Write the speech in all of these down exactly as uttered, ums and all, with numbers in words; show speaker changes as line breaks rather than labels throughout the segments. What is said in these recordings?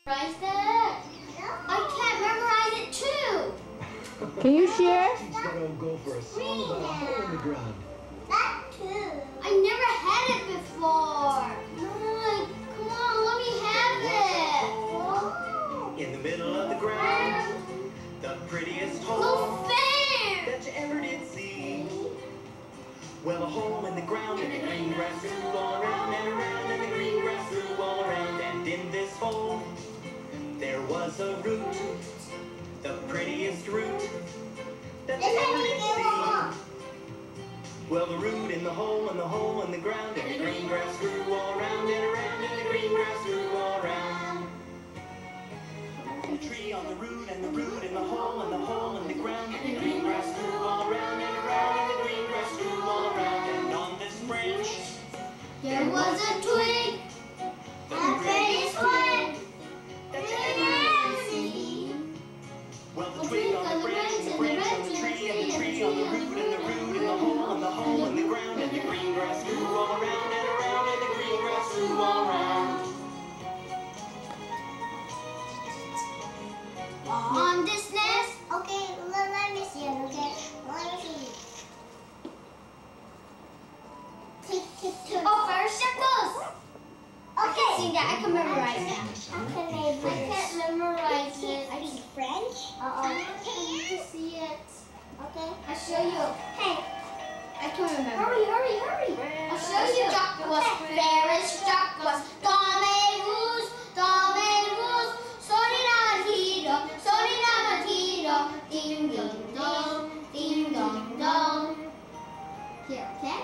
Memorize that? I can't memorize it too.
Can you share?
Instead of go for a song about a hole in the ground.
That too. I never had it before. Mom, come on, let me have it.
In the middle of the ground, the prettiest hole
No fair.
that you ever did see. Well, a hole in the ground and the green grass grew all around and around and the green grass grew all around. And in this hole, there was a root, the prettiest root that you ever did see. Well, the root in the hole and the hole in the ground and the green grass grew all around and around and the green grass grew all around. The tree on the root and the root in the hole and the hole in the ground and the green grass grew all around and around and the green grass grew all around. And on this branch
There was a twig, the prettiest one
that you ever see. Well, the twig on the branch and the branch on the tree and the tree on the root and the root in the hole and the hole in the ground and the green grass grew all around and around and the green grass grew all around.
on this nest.
Okay, let, let me see it, okay? Let me see. Tick, tick, tick.
Oh, fire circles. I can
Okay.
sing that. I can memorize that.
How can I
I can't memorize it.
Are you French?
Uh-oh. I need to see it.
Okay.
I'll show you.
Hey,
I can remember. Hurry, hurry, hurry. I'll show you. Jacques was Ferris, Jacques was Domeus, Domeus, Solina Matito, Solina Matito, ding ding dong, ding dong dong. Here, okay?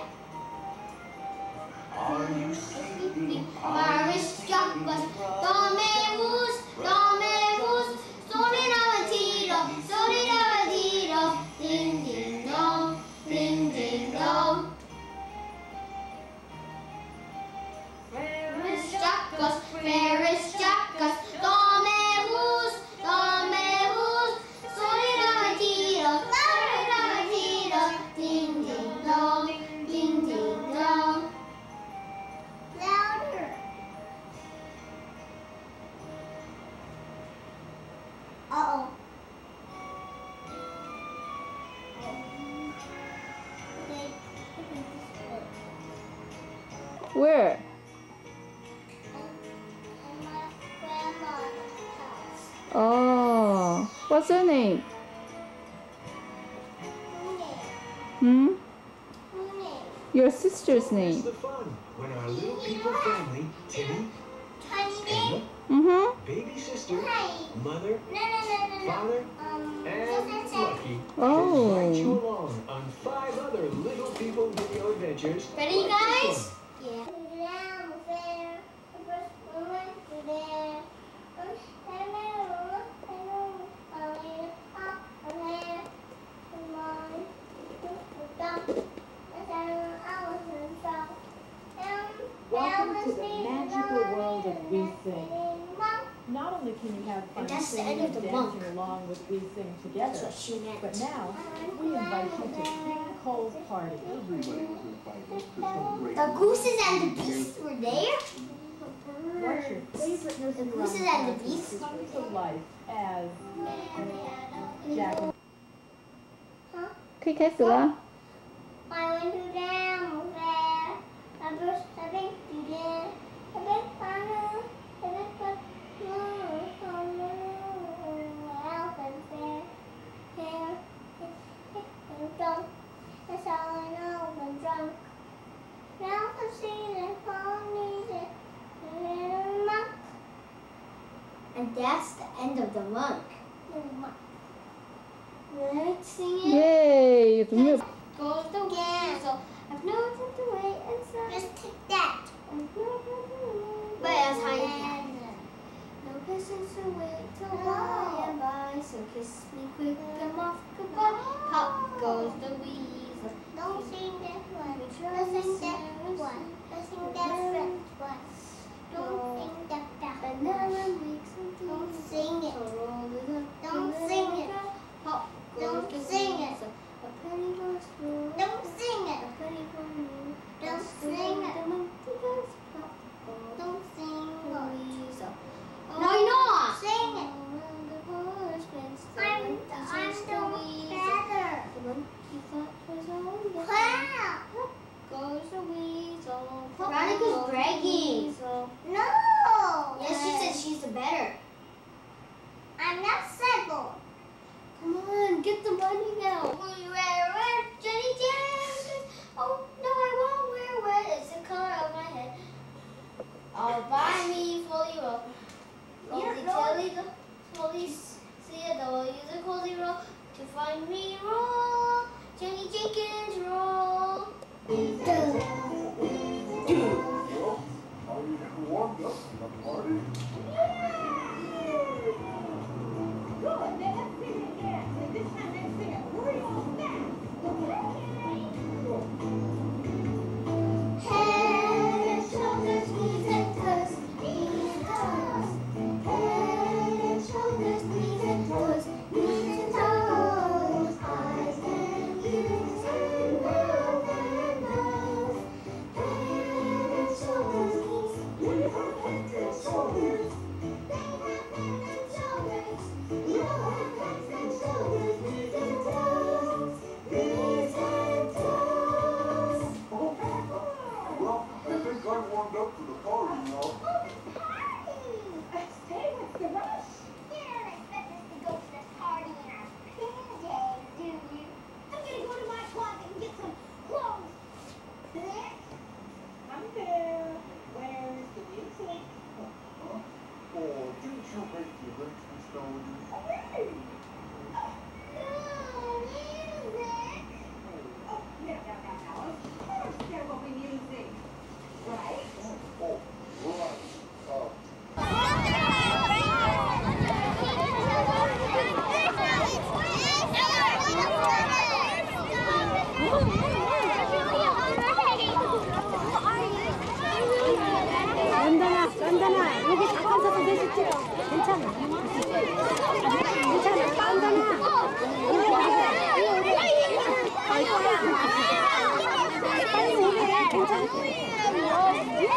Are you sleeping?
Ferris, Jacques was Domeus, Domeus, Solina Matito, Solina Matito, ding ding dong, ding ding dong. Ferris, Jacques, Ferris, Jacques, Domeus, Domeus, Solina Matito, Solina Matito, ding ding dong, ding ding dong.
louder. Uh-oh. Okay.
Where?
In my grandma's house.
Oh, what's her name?
Who name?
Hmm?
Who name?
Your sister's
It's
name.
the fun when our little people family, Timmy,
Tiny
Emma,
name?
Mm-hmm.
baby sister,
Hi.
mother,
No, no, no, no, no.
father,
Um,
and
just a
Lucky
Oh.
invite you along on five other little people video adventures.
Ready,
like this
guys?
one.
Yeah. Down there, the first woman to there.
Welcome to the magical world of We Sing. Not only can you have fun
And that's the
singing
end of
and
the
dancing
monk.
along with We Sing
That's
together,
what she meant.
but now we invite you to King Cole's party.
The gooses and the geese were there?
Watch your favorite
The
nursery
gooses
rhyme
and the
characters
geese?
come to life as Jack and
可以开始了。
I went to down there. I was having to there. A big fun, a big fun, elephant fair. Here, and drunk. That's all I know, I'm drunk. Now I see the ponies and the monk.
And that's the end of the monk.
The monk.
Let's sing it.
Yay！怎么没有？
Goes the weasel. I've no time to wait and sun.
Just take that.
But as high as that. No patience to wait till by and by. So kiss me quick, I'm off goodbye. Hop goes the weasel.
Don't sing that one. Don't sing that one. Don't sing that French one. Don't sing that back
Banana
one.
makes some
Don't
tea.
sing it.
So roll it up.
Don't sing it.
Hop goes
Don't
the
sing it.
weasel. A penny goes through.
Don't sing
A
it.
penny for me.
Don't
Goes through
sing it.
The monkey goes pop. Goes
Don't sing
the
it.
weasel. Why not? All by me, fully roll. Slowly, tilly, slowly, see a door, use a cozy roll to find me. Roll, Jenny Jenkins, roll.
Are you warmed up for the party?
Good, now let's sing it again. And this time let's sing it real fast.
Head and shoulders, knees and toes, knees and toes. Head and shoulders, knees and toes, knees and toes. Eyes and ears and mouth and nose. Head and shoulders, knees. We have head and shoulders. They have head and shoulders. You have head and shoulders, knees and toes, knees and toes.
Well, I think I'm warmed up for the party now.
Say, what's the rush?
You don't expect us to go to the party in our P Js, do you?
I'm gonna go to my closet and get some clothes.
Nick?
I'm there. Where's the music?
Huh? Oh, didn't you make the arrangements, Melody?
Hey!
No, music.
Oh, no, no, no, no. Of course there will be music. Right?
Oh, right. Uh,
런던아, 런던아, 여기 잠깐 서서 내시 찍어. 괜찮아. 괜찮아, 런던아. 빨리 오래. 괜찮아.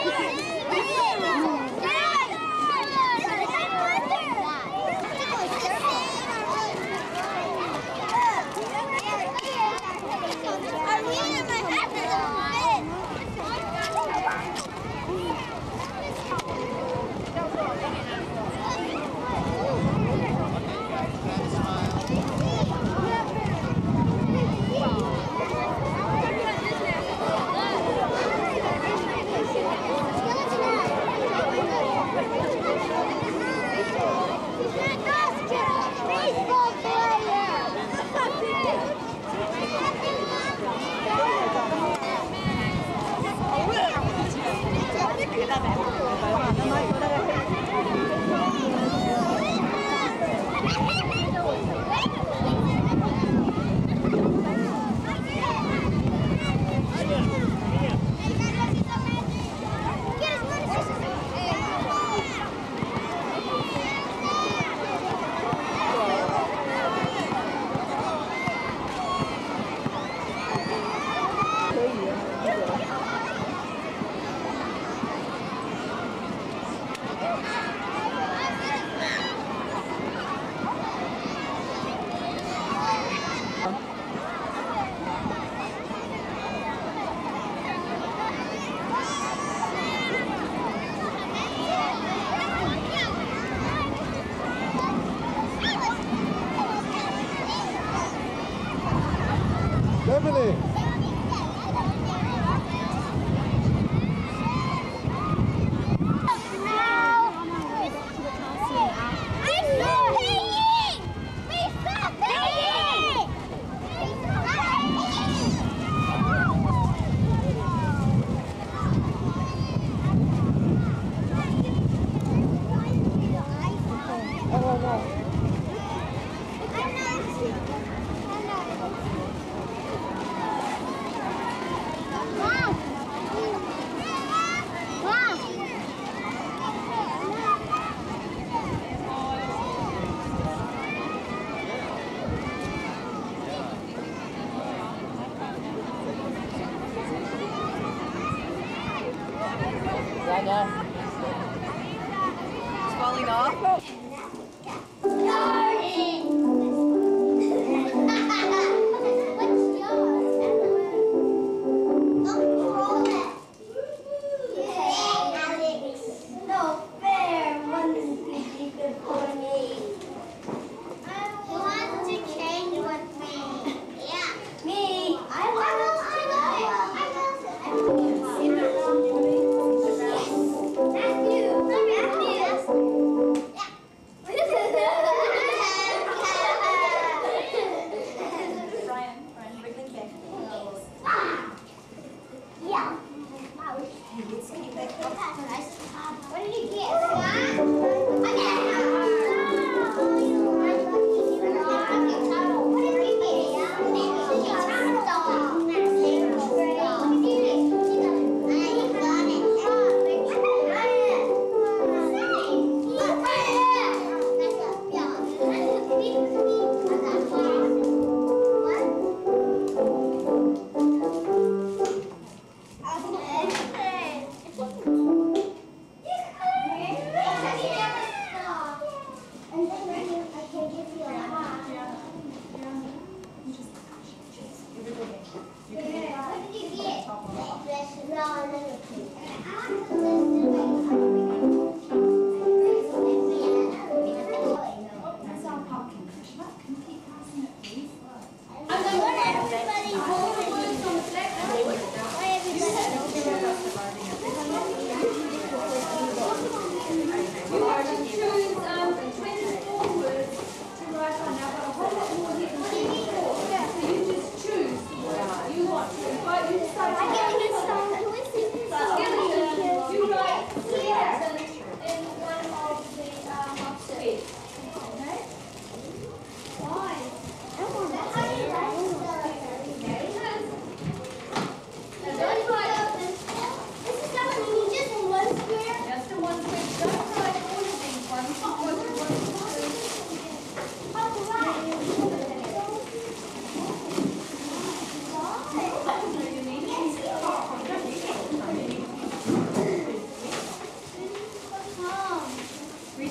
Baseball player.
Beverly!
Falling off?
That's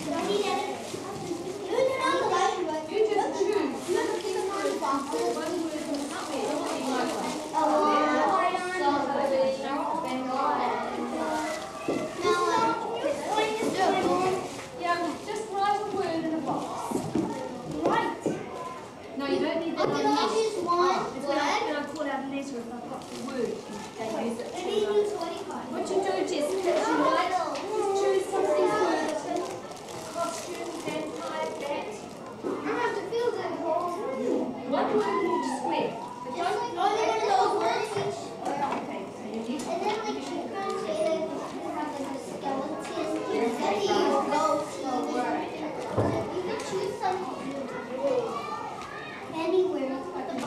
Yeah, just write a word in a box. Right. No, you don't need the
Okay, I'll use one
It's when I,
word.
when I call out a letter, if I've got the word, they use it.
Then you use twenty-five.
What you do is just write, just choose something good. Costume, vampire, bat.
I have to fill that whole room.
One word in each square. But
Just
don't,
like only one of those words each.
okay, so you need
And then like you can say like you have like a skeleton. You can use those words. You can choose something anywhere.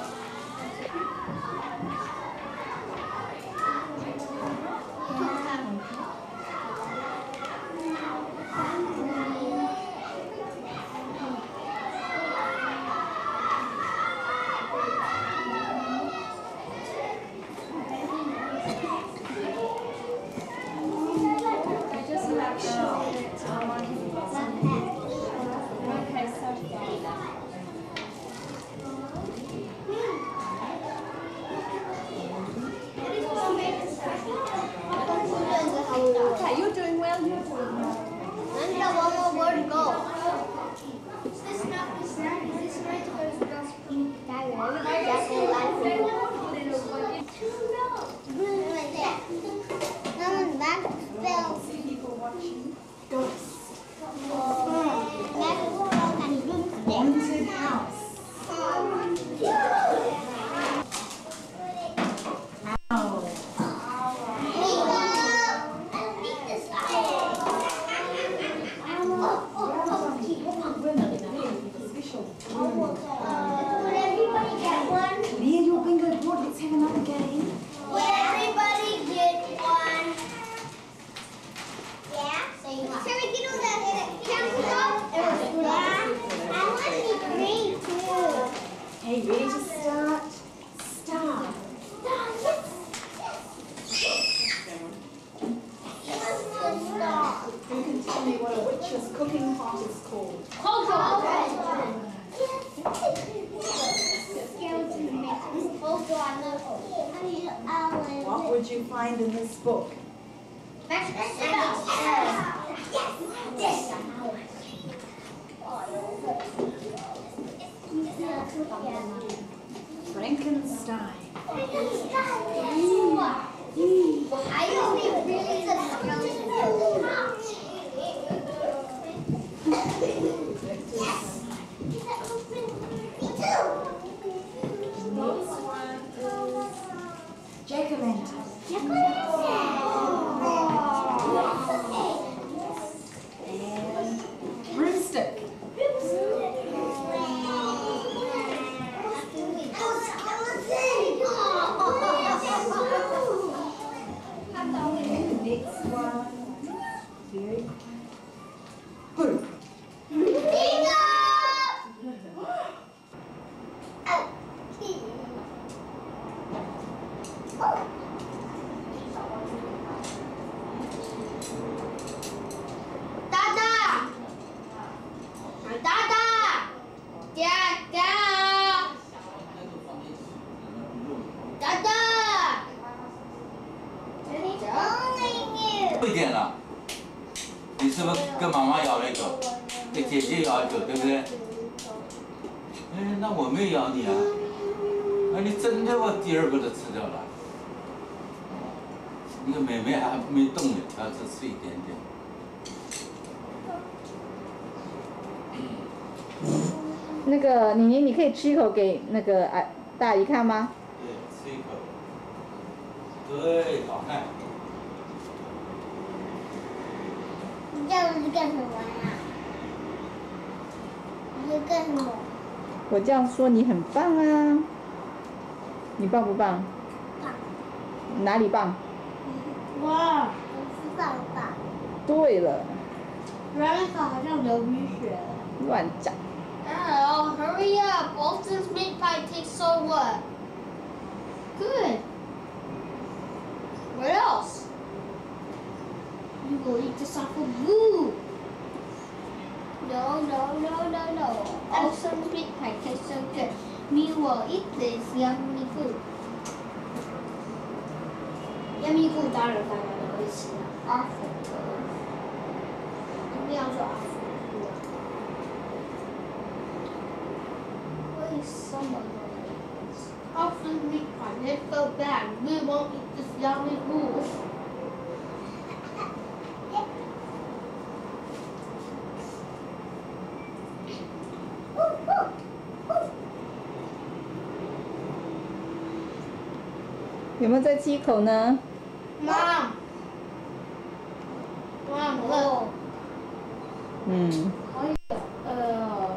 just like that. Okay, so okay, you're doing well. You're doing well.
Then you have one more word to go. Is this not this not is this right or is it just pink?
See people watching. Haunted house. Leah, your bingo board. Let's have another game.
Will everybody get one? Yeah. Can we get all that chemical? Yeah. I want to green too.
Hey, ready to start? Start. Who can tell me what a witch's cooking pot is called?
Hold on. Hold on.
What would you find in this book? Frankenstein.
I don't think really the skeleton.
Next one is Jack-o'-lantern. And broomstick. Next one, very quick. Who?
Dada! Dada! Dada! Dada! It's only you.
会点了，你是不是跟妈妈咬了一口，跟姐姐咬一口，对不对？哎，那我没咬你啊，那你真的把第二个都吃掉了。那个妹妹还没动呢，她只吃一点点。
那个妮妮，你可以吃一口给那个啊大姨看吗？
对，吃一口。对，好看。
你这样是干什么呀？你是干什么？
我这样说你很棒啊，你棒不棒？
棒。
哪里棒？
哇，我知道吧。
对了，
然后好像流鼻血了。
乱讲。
Oh, hurry up! Bolton's meat pie tastes so what? Good. What else? You go eat this off of you. No, no, no, no, no. Awesome meat pie tastes so good. We will eat this yummy food. Yummy food 当然大家都会吃啊 ，awful food 一定要说 awful food。为什么？Awesome meat pie tastes so bad. We won't eat this yummy food.
有没有再吃一口呢？
妈，妈，我
嗯。
呃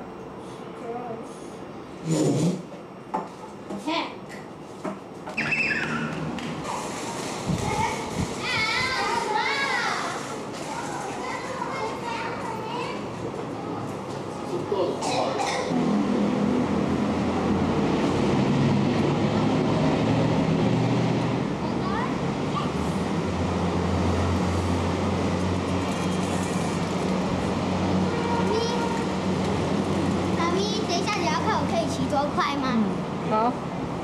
，heck。多快吗？
嗯，好。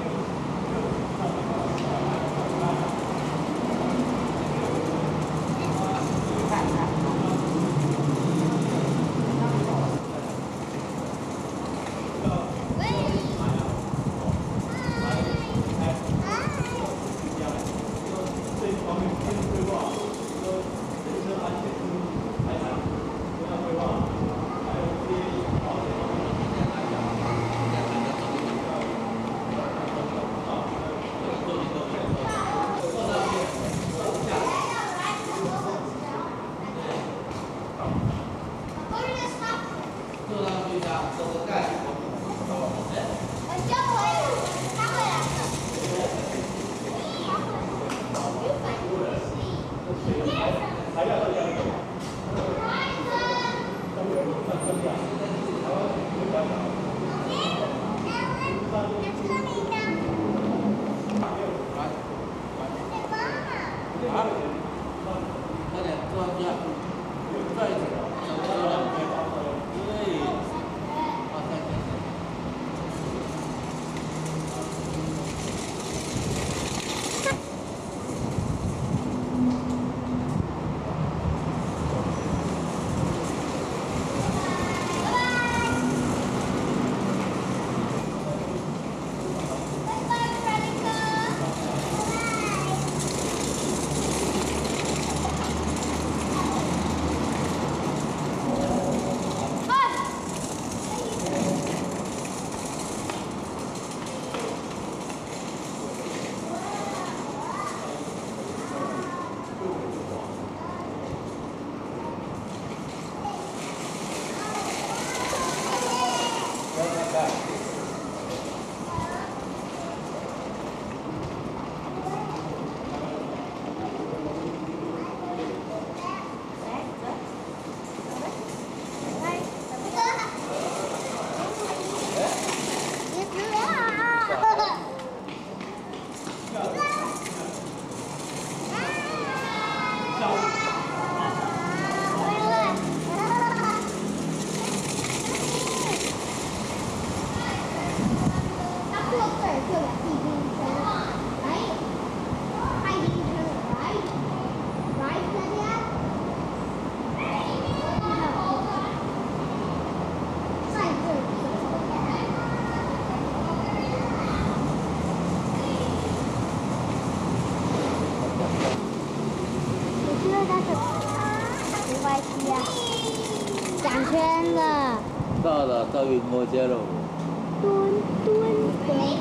转圈了。
到了，到云摩街了。
墩墩的。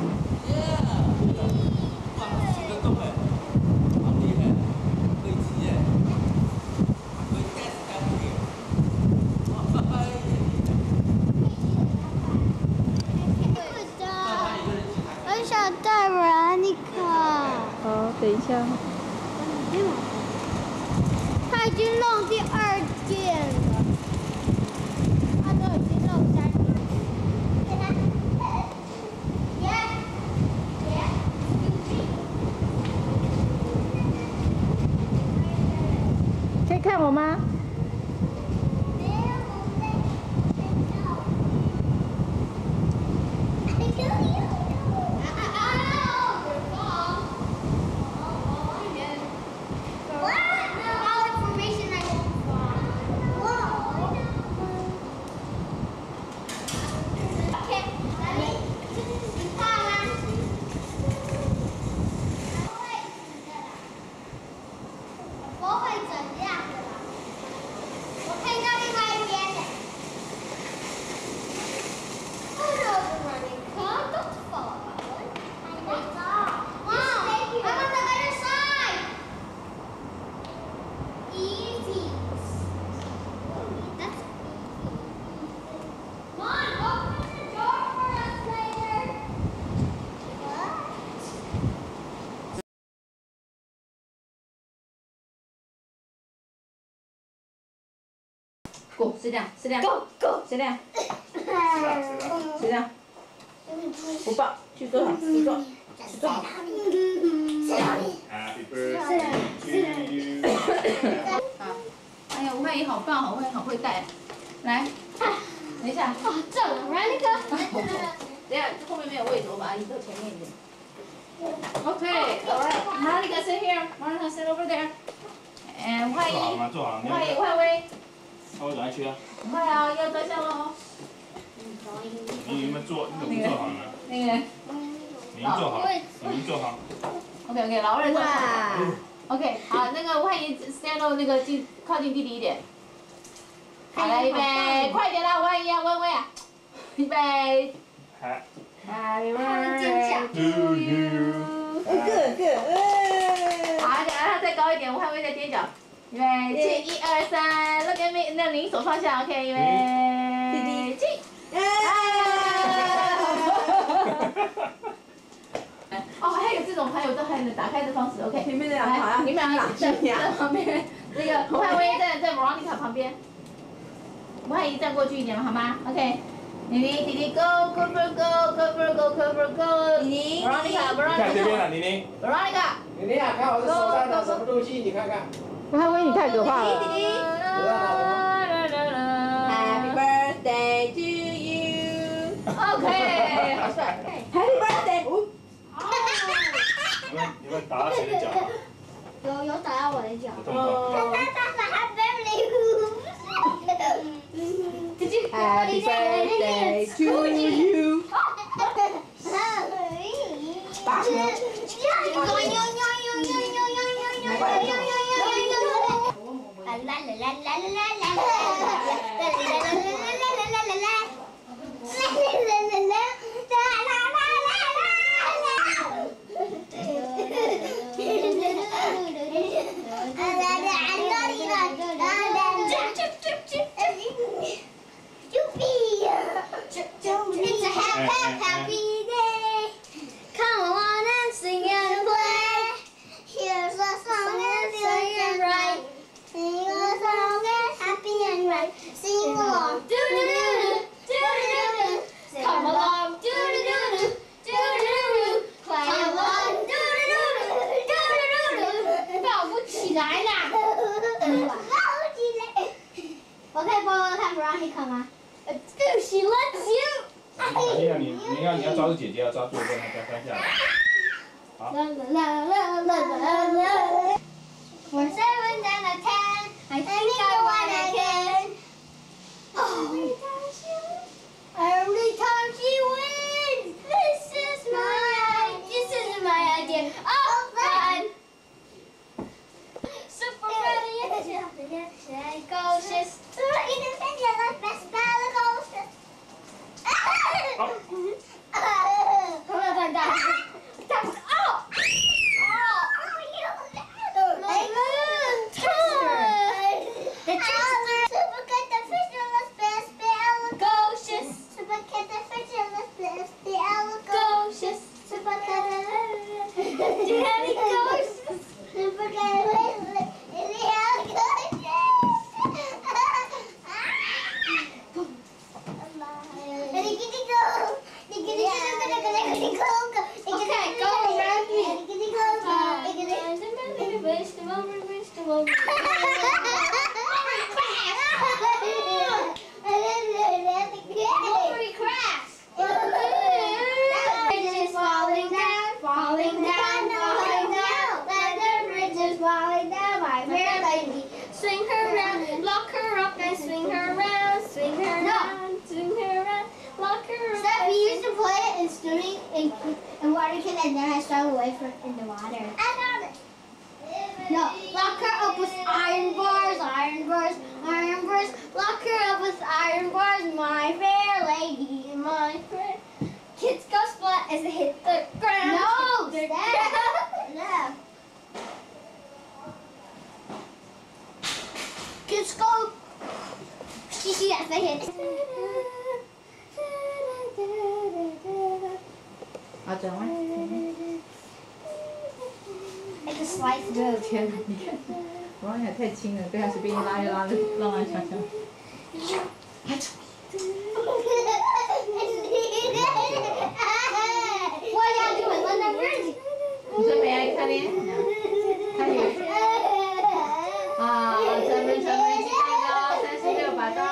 我想带人，你看。
好，等一下。
他已经弄第二件了，他都已经弄三件。
可以看我吗？ Go, sit down, sit down.
Go, go.
Sit down,
是啊是啊。
sit down。不抱，去坐好，去坐，去坐好。
Happy birthday to you。
好。哎呀，吴汉仪好棒，好会，好会带。来，等一下。
啊，这了，来那个。
等一下，后面没有位置，我把它移到前面一点。Okay, alright. Monica, sit here. Monica, sit over there. And 吴汉仪，
坐好了吗？坐好了。
吴汉仪，吴汉威。
那我赶快去啊。
快啊，要照相了哦。
你有没有坐？你怎么不坐好呢？
那个。
你坐好，你坐好。
OK OK， 老二照相。OK， 好，那个吴汉仪 stand 到那个近靠近弟弟一点。好，来预备，快点啦，吴汉仪啊，温威啊，预备。Happy birthday to you。Good good。好，等下再高一点，吴汉威再尖叫。预备，起，一二三 ，Look at me， 那您手放下 ，OK， 预备。弟弟，起。哦，还有这种，还有这还有打开的方式 ，OK。你们俩好像你们两个在在旁边，那个吴汉威在在 Veronica 旁边，吴汉仪站过去一点好吗 ？OK。弟弟弟弟 go go go go go go go go。弟弟 Veronica Veronica。
看这边了，妮妮。
Veronica。
妮妮啊，看我这手上拿什么东西？你看看。
吴汉威，你太可怕了。弟弟。Happy birthday to you。OK， 好帅。Happy birthday。
有没有有没有打到谁的脚？
有有打到我的脚。
哦。
Happy birthday to you。打起来。
It's a happy, happy day. Come on and sing and play. Here's a song and sing and write. Sing a song and happy and right. Sing along, do do do do do do. Come along, do do do do do do do. Play along, do do do do do do do. 抱不起来啦！抱不起来。我可以帮我看 Veronica 吗？ She lets you.
你要你你要你要抓住姐姐，要抓住，不然她翻下来。好。
For seven and a ten, I think I wanna can. Every time she wins, this is my, this is my idea of fun. Super Supercalifragilisticexpialidocious. Supercalifragilisticexpialidocious. Come on, like that. That was oh. The supercalifragilisticexpialidocious. Supercalifragilisticexpialidocious. Supercalifragilisticexpialidocious. Okay, go around me. Vegetable, vegetable. Glory crafts. Bridge is falling down, falling down, falling down. Let the bridge is falling down, my fair lady. Swing her round, lock her up and swing her round, swing her round, swing her round, lock her up. Steph, we used to play it in swimming in, in water kid and then I swam away from in the water. I know it. No, lock her up with iron bars, iron bars, iron bars. Lock her up with iron bars, my fair lady, my fair. Kids go splat as they hit the ground. No, Steph. No. Kids go. She as they hit.
好，转弯。
Like a slice.
天哪，你看，王也太轻了，对他随便一拉一拉就让他想想。
我想去问问那人。
你准备来看呢？看你。啊，咱们咱们鸡蛋糕三十六把刀。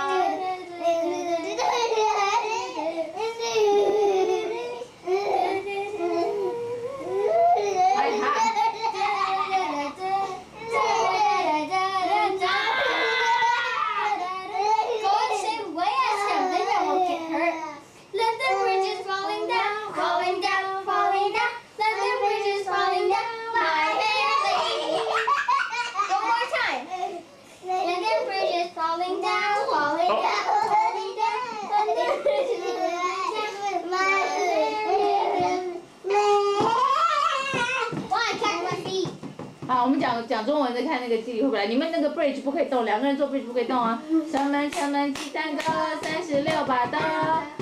哎哈。
Go the same way as him, then you won't get hurt. Let the bridges falling down, falling down, falling down. Let the bridges falling down, my baby. One more time. Let the bridges falling down, falling down, falling down. Let the bridges falling down, my baby. Why can't my feet?
好，我们讲讲中文的，看那个记忆会不会来。你们那个 bridge 不可以动，两个人做 bridge 不可以动啊。上门上门鸡蛋糕，三十六把刀。